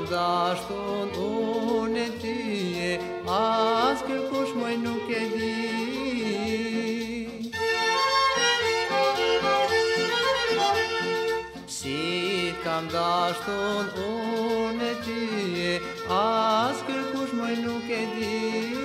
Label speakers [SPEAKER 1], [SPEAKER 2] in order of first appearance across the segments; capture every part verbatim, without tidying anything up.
[SPEAKER 1] dashun unë e tyje, as kërkush moj nuk e di. Si kam dashun unë e tyje, as kërkush moj nuk e di.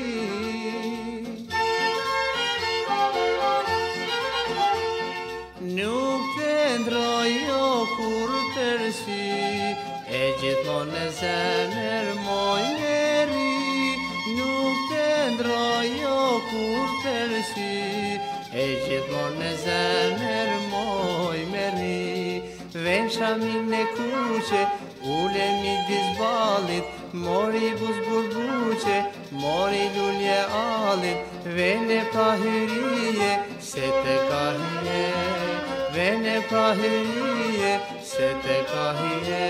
[SPEAKER 1] Nuk të ndrojo kur tërsi, e gjithmon e zemër moj meri. Nuk të ndrojo kur tërsi, e gjithmon e zemër moj meri. Ven shamin e kuqe, ule midis balit, mori buz burbuqe, mori lulje alit. Vene pra hyrije, se te ka hije, vene pra hyrije, se te ka hije.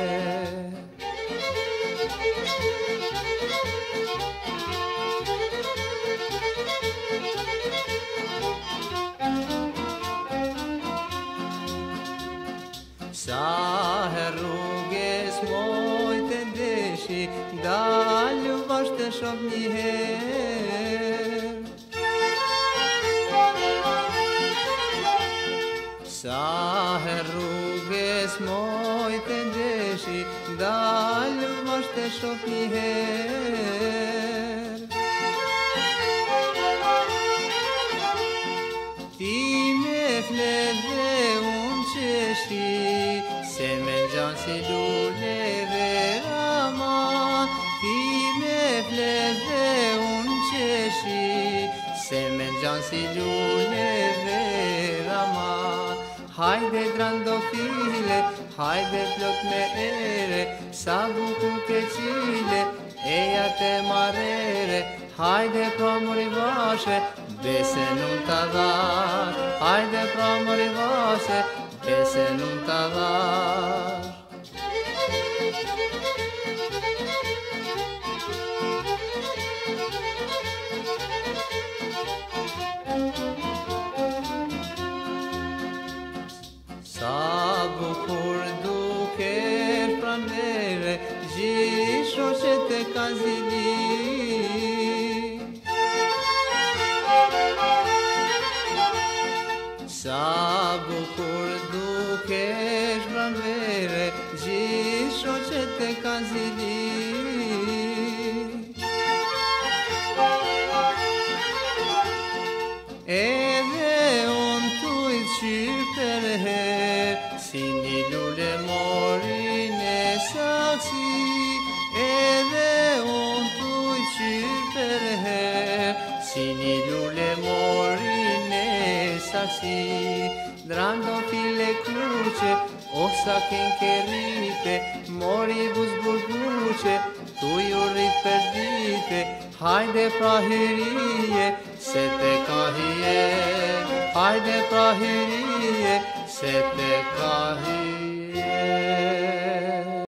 [SPEAKER 1] Sa her rruges moj të ndeshi, dalë vasht të shoh njëherë. Sa her rruges moj të ndeshi, dalë vasht të shoh njëherë. Ti me flet dhe unë qeshi, se me gjanë si lule verama. Ti me flet dhe unë qeshi, se me gjanë si lule verama. Hajde drandofile, hajde plot me ere, sa buku ke qile, eja te marere. Hajde pra mori vashe, bese nun të dhash. Hajde pra mori vashe, bese nun të dhash. Sa bukur dukesh pranvere, gjithë shoqet e kanë zili. Sa bukur dukesh pranvere, gjithë shoqet e kanë zili. Edhe unë tujt qyr për her, si një lule morin e saksi. Edhe unë tujt qyr për her, si një lule morin e saksi. Drandofile kuqe, osa ken kerite, mori buz burbuqe, tu ju rrit për dite. Hajde pra hyrije, se te ka hije, hajde pra hyrije, se te ka hije.